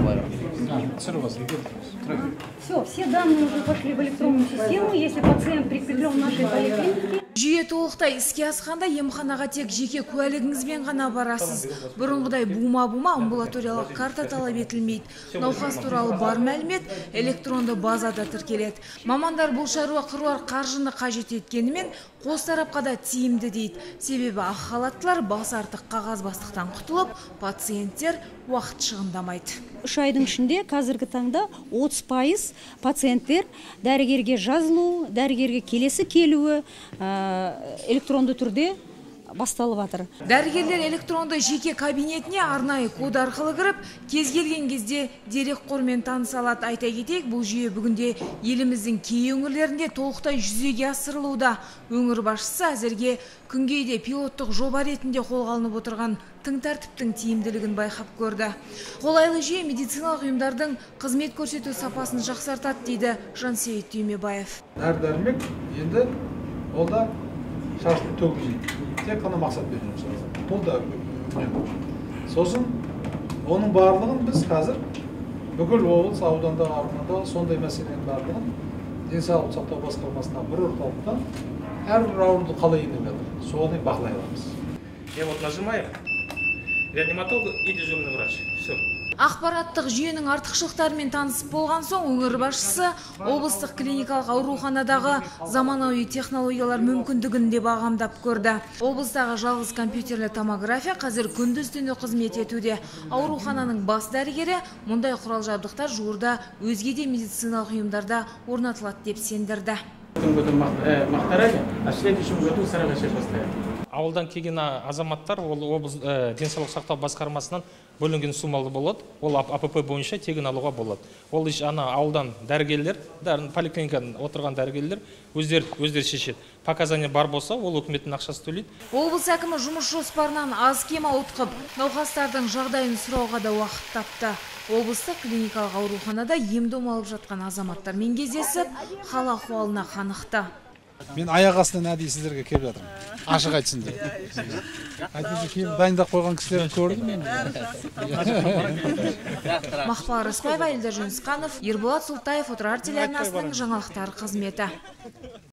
Все данные уже пошли в электронную систему. Если пациент прикреплен в нашей поликлинике. Жүйе толықтай іске асқанда емханаға тек жеке куәлігіңізбен ғана барасыз. Бұрынғыдай бума-бума амбулаториялық карта талап етілмейді. Науқас туралы бар мәлімет электронды базада тіркеледі. Мамандар бұл шаруа қыруар қаржыны қажет еткенімен қос тарапқа да тиімді дейді. Себебі ақ халаттылар бас артық қағазбастықтан құтылып, пациенттер уақыт шығындамайды. 3 айдың ішінде қазіргі таңда 30% пациенттер дәрігерге жазылу, дәрігерге келесі келуі электронды түрде басталып жатыр. Дәрігерлер электронды жеке кабинетіне арнайы код арқылы кіріп, кез келген кезде дерекқормен таныса алады. Айта кетейік, бұл жүйе бүгінде еліміздің кей өңірлерінде толықтай жүзеге асырылуда. Өңір басшысы әзірге күнгейде пилоттық жоба ретінде қолға алынып отырған тың тәртіптің тиімділігін байқап көрді. Қолайлы жүйе медициналық ұйымдардың қызмет көрсету сапасын жақсартады дейді Жансейіт Түймебаев. Дәрі-дәрмек енді олда шашты төгіп тек қана мақсат берген. Бұл да сосын оның барлығын біз қазір бүкіл облыс аудандағы ауруханада сондай мәселенің барлығын денсаулық сақтау басқармасына бір орталықтан әрбір ауруды қалай емдеп жатыр, соны бақылай аламыз. Я вот нажимаю, реаниматолог и дежурный врач. Все. Ақпараттық жүйенің артықшылықтарымен танысып болған соң өңір басшысы облыстық клиникалық ауруханадағы заманауи технологиялар мүмкіндігін де бағамдап көрді. Облыстағы жалғыз компьютерлі томография қазір күндіз-түні қызмет етуде. Аурухананың бас дәрігері мұндай құрал жабдықтар жуырда өзге де медициналық ұйымдарда орнатылады деп сендірді. Ауылдан келген азаматтар ол облыс денсаулық сақтау басқармасынан бөлінген суммалы болады. Ол АПП бойынша тегін алуға болады. Ол ана ауылдан дәрігерлер, поликлиникадан отырған дәрігерлер өздері шешеді. Показания бар болса, ол үкіметтің ақшасы төлейді. Облыс әкімі жұмыс жоспарынан аз кем ауытқып, науқастардың жағдайын сұрауға да уақыт тапты. Облыстық клиникалық ауруханада ем-дом алып жатқан азаматтармен кездесіп, хал ахуалына қанықты. Мен аяқ астынан әдейі сіздерге келіп жатырмын. Ашық айтсын деп. Әйтпесе келіп дайындап қойған кісілерді көрдім. Мақпал Рысбаева, Елдар Жүнісқанов, Ерболат Сұлтаев, Отырар телеарнасының жаңалықтар қызметі.